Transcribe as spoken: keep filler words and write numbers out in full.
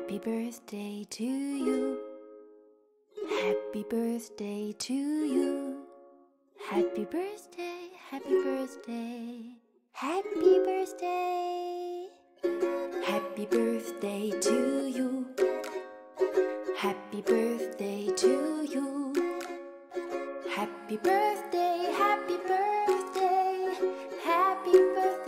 Happy birthday to you. Happy birthday to you. Happy birthday, happy birthday, happy birthday. Happy birthday to you. Happy birthday to you. Happy birthday, happy birthday, happy birthday.